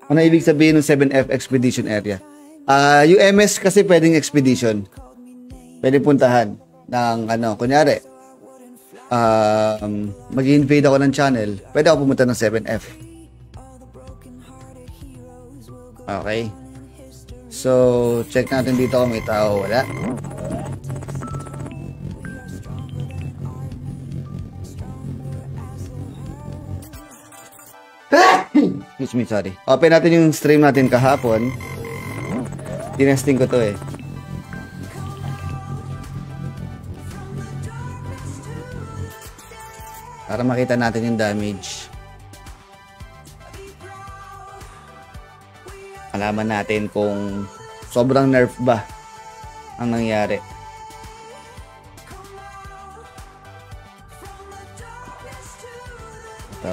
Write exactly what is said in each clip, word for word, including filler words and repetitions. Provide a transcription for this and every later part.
Ano ibig sabihin ng seven F expedition area? Uh, yung M S kasi pwedeng expedition. Pwede puntahan ng ano, kunyari, um, mag-invade ako ng channel, pwede ako pumunta ng seven F. Okay. So, check natin dito kung may tao. Wala. Excuse me, sorry. Open natin yung stream natin kahapon. Tinesting ko to eh. Para makita natin yung damage. Alaman natin kung sobrang nerf ba ang nangyari. Ito.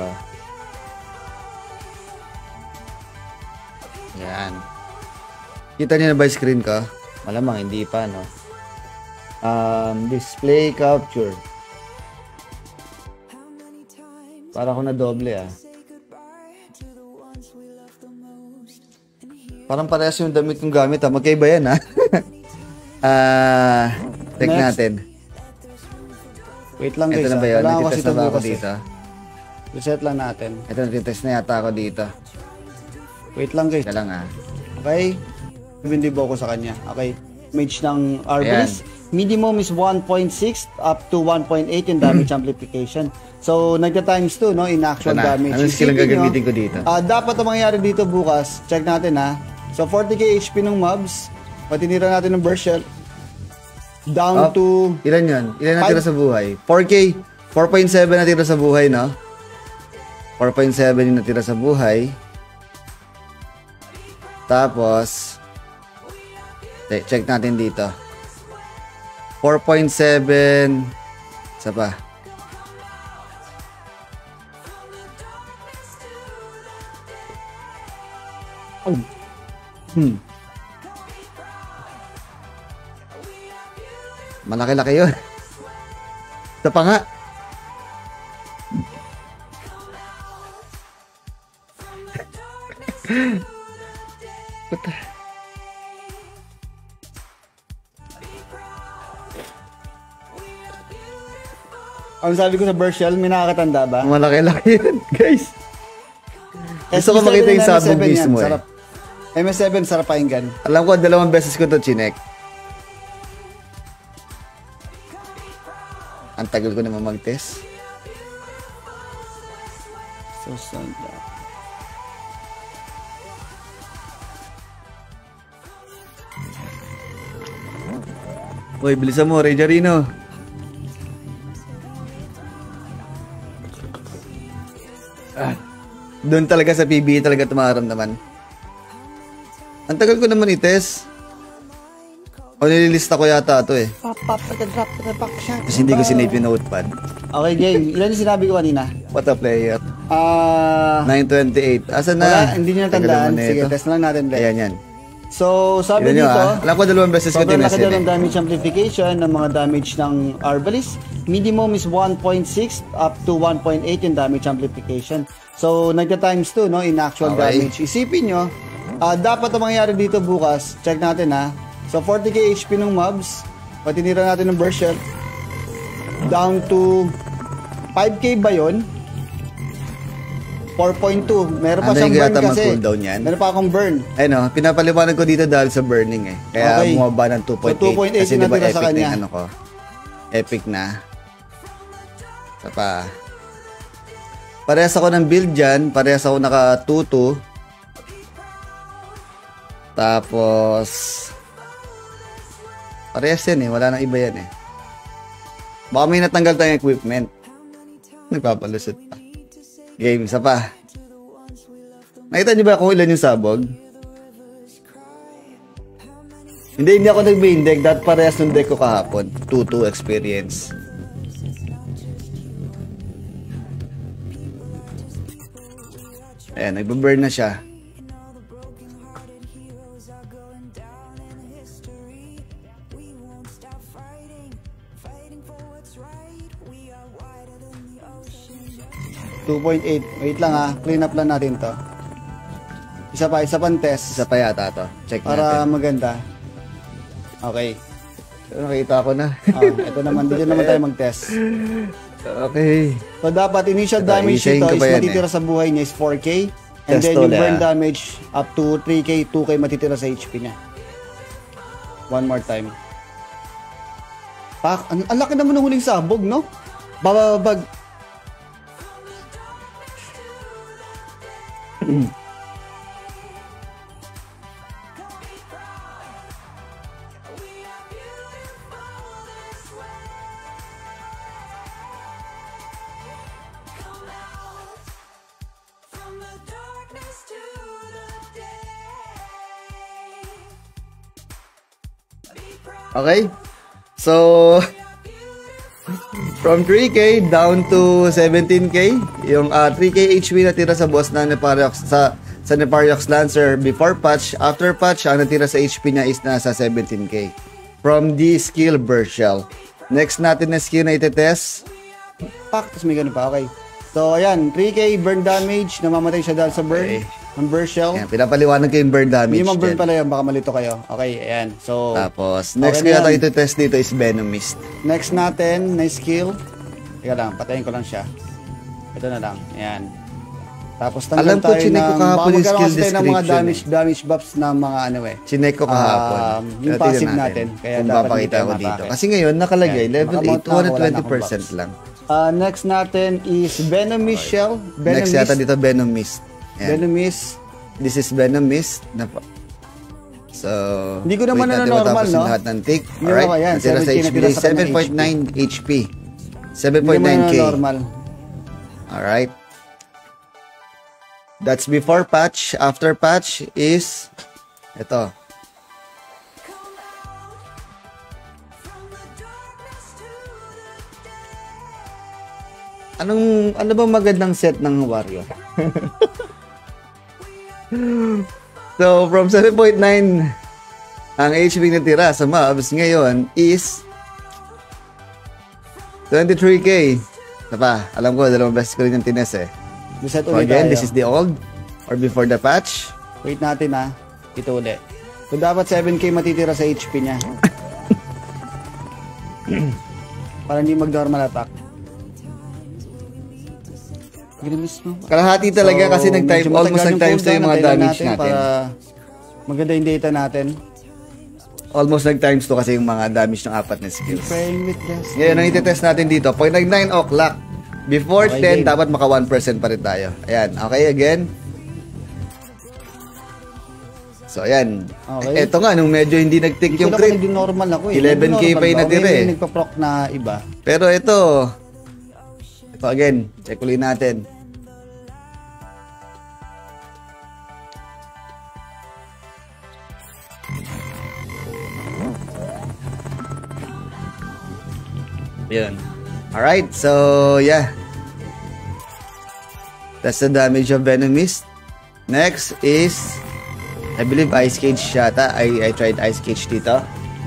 Yan. Kita niyo na ba yung screen ko? Malamang hindi pa, no? Um, display capture. Para ako na doble, ah. Parang parehas yung damit kong gamit, ha? Magkaiba yan, ha? Ah, uh, check natin. Wait lang, guys. Ito na ba yun? Nagtitest na ba ako dito? Reset lang natin. Ito, nagtitest na yata ako dito. Wait lang, guys. Ito lang, ha? Okay. Hindi ba ako sa kanya? Okay. Mage ng Arbalist. Minimum is one point six up to one point eight in damage amplification. So, nagka-times two, no? In actual damage. Anong skill ang gagamitin ko dito? Uh, dapat ang mangyari dito bukas. Check natin, ha? So, forty K H P ng mobs. Patinira natin ng burst shell. Down oh, to... Ilan yun? Ilan natira sa buhay? four K. four point seven natira sa buhay, no? four point seven yung natira sa buhay. Tapos... check natin dito. four point seven. Isa pa. Hmm. Malaki-laki yun. Ito pa nga. Puta. Ang sabi ko sa burst shell, may nakakatanda ba? Malaki-laki yun, guys. Gusto ko makita yung sabog mismo eh. M S seven, sarap pakinggan. Alam ko, dalawang beses ko ito chinek. Ang tagal ko naman mag-test. So, sanda. Uy, bilisan mo, Ray Jarino. Ah, doon talaga sa P B E talaga tumaramdaman. Ang tagal ko naman i-test. O nililista ko yata ito eh. Pop, pop, drop, drop, shot. Kasi hindi ko sinave yung notepad. Okay, game. Ilan yung sinabi ko kanina? What a player. Ah... Uh, nine twenty-eight. Asa na? Wala, hindi nyo natandaan. Sige, test lang natin. Ayan yan. So, sabi dito, ah. Alam ko dalawang beses ko sobrang laki tinesin ng damage amplification ng mga damage ng Arbalist. Minimum is one point six up to one point eight in damage amplification. So, nagka-times two, no, in actual okay. damage. Isipin nyo, uh, dapat ang mangyari dito bukas, check natin ha. So, forty K H P ng mobs, patinira natin ng burst shell, down to five K ba yun? four point two. Meron pa ano siyang burn kasi. Cooldown yan? Meron pa akong burn. Ay no, pinapaliwanag ko dito dahil sa burning eh. Kaya okay. Bumaba ng two point eight. So, two point eight kasi diba epic na yung ano ko. Epic na. Isa pa. Parehas ako ng build dyan. Parehas ako naka two two. Tapos parehas yan eh. Wala nang iba yan eh. Baka may natanggal tayong equipment. Nagpapalusot pa. Game, isa pa. Nakita niyo ba kung ilan yung sabog? Hindi, hindi ako nag-main deck. Dahil parehas ng deck ko kahapon. two two experience. Ayan, nagbaburn na siya. two point eight. Wait lang ha. Clean up lang natin to. Isa pa, isa pang test. Isa pa yata to. Check para natin. Para maganda. Okay. So, nakita ko na. Oh, ito naman, dito naman tayo mag-test. Okay. So, dapat initial ito, damage ito is matitira eh. sa buhay niya is four K. And test then yung burn ah. damage up to three K, two K matitira sa H P niya. One more time. Pak, ang, ang laki naman ng huling sabog, no? Bababag. Okay? So, from three K down to seventeen K, yung uh, three K H P natira sa boss na Nepariox, sa, sa Nepariox Lancer before patch. After patch, ang natira sa H P niya is nasa seventeen K. From the skill Burst Shell. Next natin na skill na itetest. Pak, tapos may ganun pa. Okay. So, ayan. three K burn damage. Namamatay siya dahil sa burn. Okay. Ang burst shell. Ayan, pinapaliwanag ko yung burn damage. Yung burn pala yun, baka malito kayo. Okay, ayan. So, tapos, next okay na tayo test dito is Venom Mist. Next natin na skill. Teka lang, patayin ko lang siya. Ito na lang. Ayan. Tapos tanggal tayo ng, baka magkaroon kasi tayo ng mga damage, eh. damage buffs na mga ano eh. Chinek ko kahapon. Uh, yung Pero passive natin. natin. Kaya kung papakita ko dito. Kasi ngayon, nakalagay, ayan. level eight, two hundred twenty percent lang. Uh, next natin is Venom Mist okay. Shell. Venom next yata dito, Venom Mist. Ayan. Venom Mist. This is Venom Mist. So, hindi ko naman na normal, no? Lahat ng tick. Alright, natira sa H P, seven point nine H P. seven point nine K. Normal. Alright. That's before patch. After patch is ito. Anong, ano ba magandang set ng Warrior? So, from seven point nine ang H P na tira sa mobs ngayon is twenty-three K. Ito pa, alam ko, dalawang beses ko rin yung tines eh. So again, tayo. This is the old or before the patch. Wait natin ha. Ito ulit. So, dapat seven K matitira sa H P niya. Para hindi mag-normal attack. Kalahati talaga so, kasi nag-time, almost nag-times na yung mga damage natin. Para maganda yung data natin. Almost nag-times to kasi yung mga damage ng apat na skills. Ngayon, ang itetest natin dito, pag nag-nine o'clock, before okay, ten, game. Dapat maka one percent pa rin tayo. Ayan, okay, again. So, ayan. Okay. Eto nga, nung medyo hindi nag-tick yung crit. Hindi normal ako eh. eleven K pa yung natira eh. May nagpa-proc na iba. Pero ito, ito again, check ulit natin. Yan. Alright, so yeah. That's the damage of Venom Mist. Next is, I believe Ice Cage yata. I, I tried Ice Cage dito.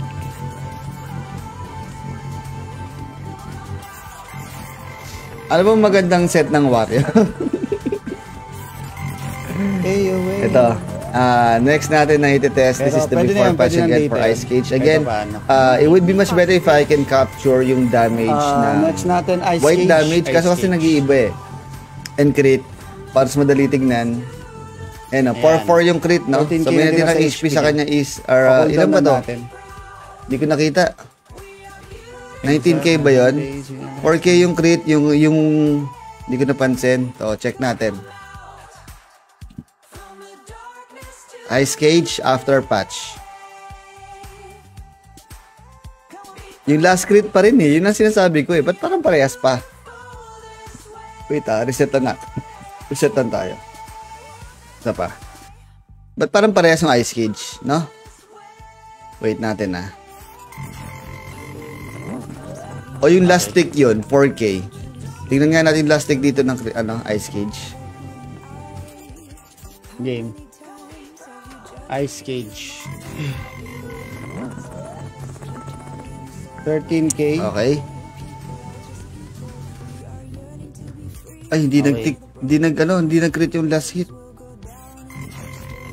Ano bang magandang set ng Warrior? Hey, away. Ito. Uh, next natin na iti-test. This is the before patch again for Ice Cage. Again, uh, it would be much better if I can capture yung damage uh, na next natin, Ice white Cage, damage. Kasi kasi nag-iiba eh. And crit. Para mas madali tignan. Ayan o. four four yung crit, no? So, may natin ang H P sa kanya is, uh, ilan ba to? Hindi ko nakita. nineteen K ba yun? four K yung crit, yung, yung, hindi ko napansin. So, check natin. Ice Cage after patch. Yung last crit pa rin eh. Yun ang sinasabi ko eh. Ba't parang parehas pa? Wait ah, reset na natin. Reset na tayo. Isa pa. Ba't parang parehas yung Ice Cage, no? Wait natin ah. O yung last tick yun, four K. Tingnan nga natin last tick dito ng ano, Ice Cage. Game. Ice Cage. thirteen K. Okay. Ay, hindi okay. nag-tick, hindi nag ano, hindi nag-crit yung last hit.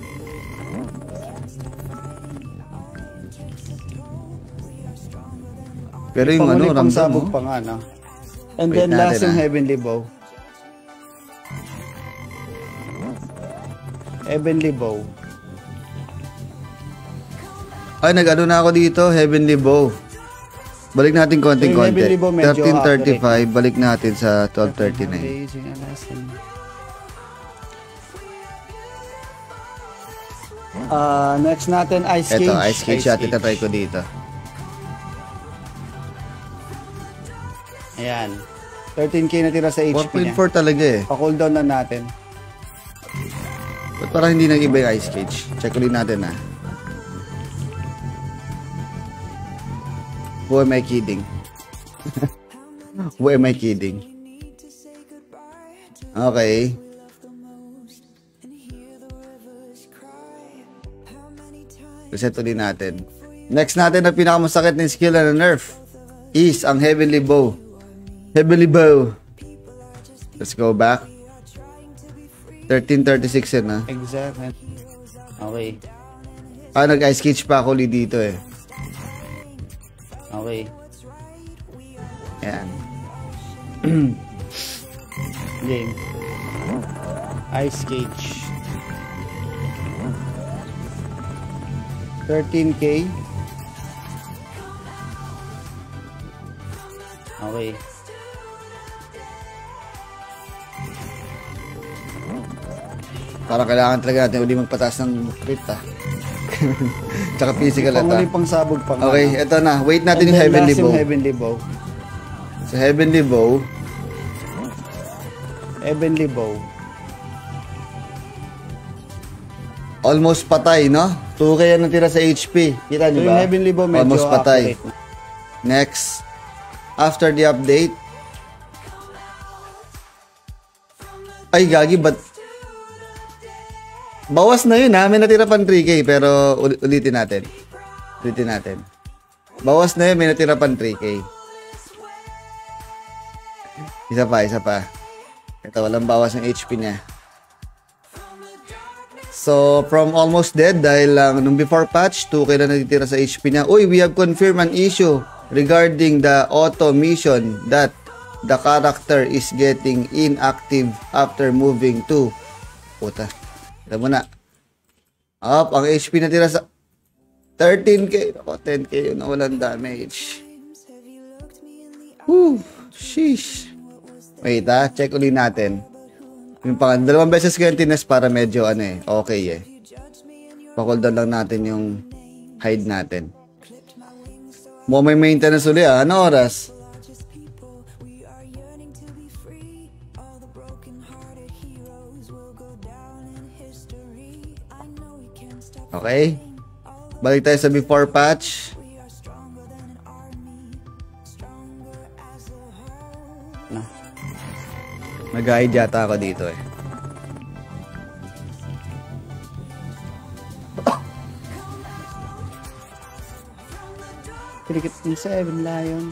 Pero yung ano, ramdam sabog pa nga, no? And Wait then last yung ah. Heavenly Bow. Heavenly Bow. Ay, nag-ano na ako dito, Heavenly Bow. Balik natin konting-konti. thirteen thirty-five, balik natin sa twelve thirty-nine. Uh, next natin, Ice Cage. Ito, Ice Cage shot. Ito try ko dito. Ayan. thirteen K na tira sa H P niya. one point four talaga eh. Pa-cooldown na natin. Ba't parang hindi nag-iba yung Ice Cage? Check ulit natin ah. Who am I kidding? Who am I kidding? Okay. Reset ulit natin. Next natin na pinakamasakit na skill na nerf is ang Heavenly Bow. Heavenly Bow. Let's go back. thirteen thirty-six yun ha. Exactly. Okay. Ah, nag-ice cage pa ako ulit dito eh. Okay. Ayan. Game. Ice Cage. thirteen K. Okay. Parang kailangan talaga natin uli magpataas ng crit ah. Tsaka physical ito. Panguli pang sabog pa. Okay, ito na. Wait natin yung Heavenly Bow. Heavenly Bow. Sa Heavenly Bow. Heavenly Bow. Almost patay, no? two K yan natira sa H P. Kita niyo ba? Yung Heavenly Bow medyo almost patay. Accurate. Next. After the update. Ay, gagi, but bawas na yun ha. May natira pang three K pero ul ulitin natin. Ulitin natin. Bawas na yun. May natira pang three K. Isa pa, isa pa. Ito, walang bawas ng H P niya. So, from almost dead, dahil lang uh, nung before patch, two K na natitira sa H P niya. Uy, we have confirmed an issue regarding the auto mission that the character is getting inactive after moving to. Puta. Alam mo na. Up, ang H P na tira sa thirteen K. Ako, ten K yun na walang damage. Woo, sheesh. Wait ha, check ulit natin. Yung pang dalawang beses ko yung tinest para medyo ano eh, okay eh. Pa-cooldown lang natin yung hide natin. Mo may maintenance ulit ah. Ano oras? Okay. Balik tayo sa before patch. No. Nag-hide yata ako dito eh. Cricket in seven Lion.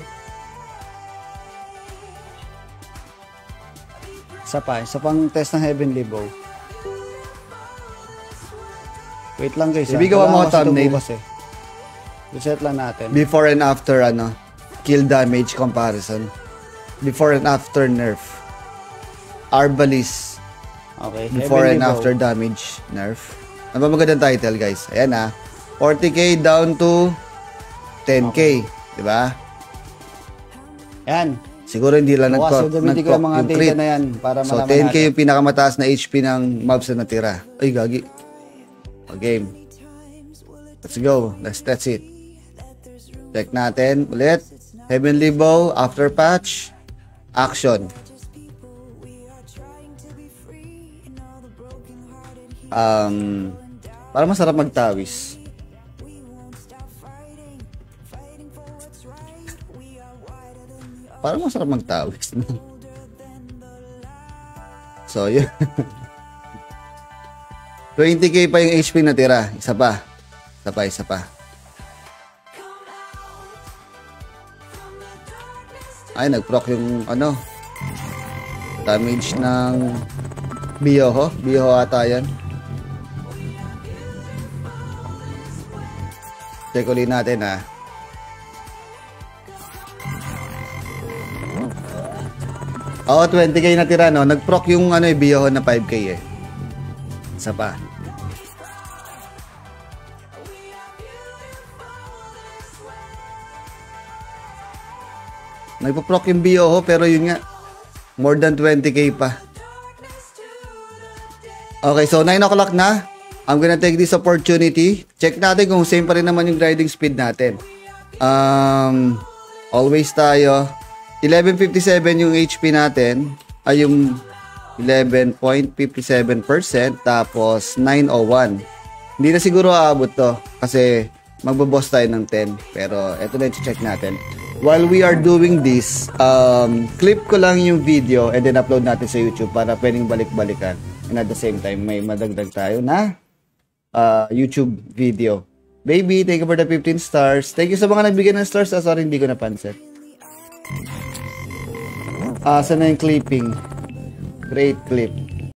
Isa pa, isa pang test ng Heavenly Bow. Wait lang guys. Ibig gawa mo thumbnail. Eh. Reset lang natin. Before and after ano, kill damage comparison. Before and after nerf. Arbalist. Okay. Before and after damage nerf. Ano ba magandang title guys? Ayan ah. forty K down to ten K. Okay. Diba? Ayan. Siguro hindi lang nag-proc so, yung, mga yung crit. Na yan para so ten K natin. Yung pinakamataas na H P ng mobs na natira. Ay gagi. Game. Let's go. Let's that's it. Check natin ulit. Heavenly Bow after patch. Action. Um, para masarap magtawis. Para masarap magtawis. So, yun. twenty K pa yung H P natira. Isa pa. Isa pa, isa pa. Ay, nag-proc yung ano. Damage ng Bioho. Bioho ata yan. Check ulit natin ha. Oo, twenty K na tira, no? Nag-proc yung ano, eh, Bioho na five K eh. Isa pa. Nagpo-proc yung Bioho, pero yun nga, more than twenty K pa. Okay, so nine o'clock na. I'm gonna take this opportunity. Check natin kung same pa rin naman yung grinding speed natin. Um, always tayo. eleven fifty-seven yung H P natin. Ay, yung eleven point five seven percent. Tapos, nine oh one. Hindi na siguro aabot to. Kasi, magbaboss tayo ng ten. Pero, eto na yung check natin. While we are doing this, um, clip ko lang yung video and then upload natin sa YouTube para pwedeng balik-balikan. And at the same time, may madagdag tayo na uh, YouTube video. Baby, thank you for the fifteen stars. Thank you sa mga nagbigay ng stars. Ah, sorry, hindi ko napansin. Ah, saan na yung clipping? Great clip.